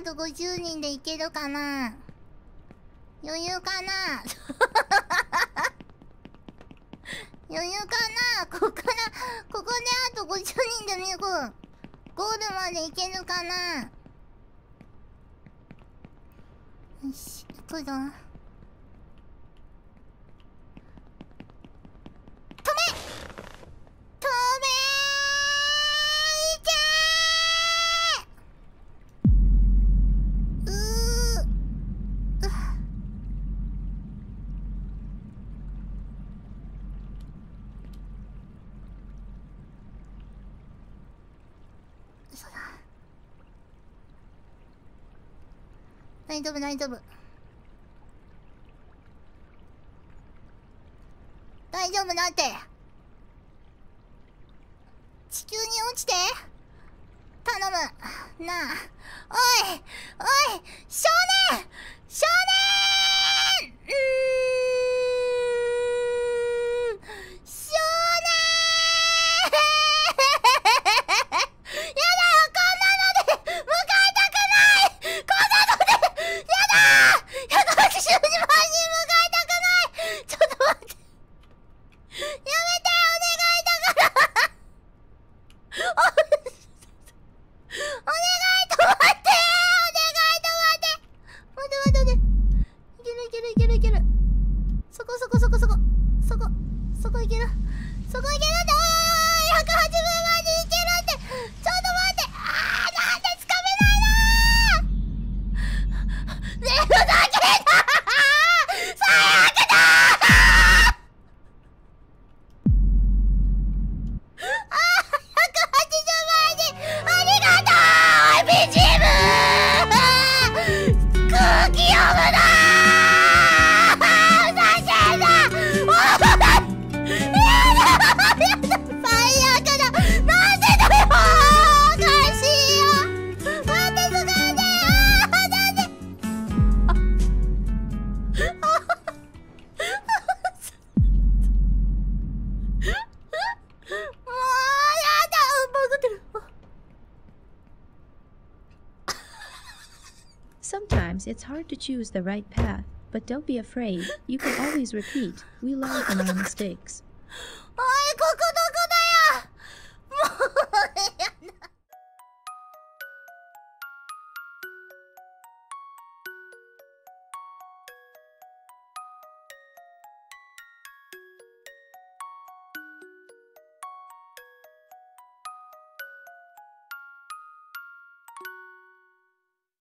と50人でいけるかな。余裕かな。余裕かな。ここであと50人で見る。ゴールまでいけるかな。よし、行くぞ。止めいけー。そうだ。大丈夫大丈夫大丈夫だって。地球に落ちて頼むなあ。おい少年少年少年やだよ、こんなので迎えたくない。こんなのでやだー。180万人迎えたくない。ちょっと待って、やめて、お願いだからお願い、止まって、お願い、止まって、待て、いける、そこいける、そこいけるって、おいおい、180万人いけるって、ちょっと待って、なんでつかめないのー。ふざけんなー。最悪だー。180万人ありがとう BGM 空気読むなー。ふざけんな。おいやだ最悪だ。なんでだよおかしいよ。待ってすがんでよ。なんでもうやだ、バグってる。 Sometimes it's hard to choose the right path, but don't be afraid. You can always repeat. We learn from our mistakes.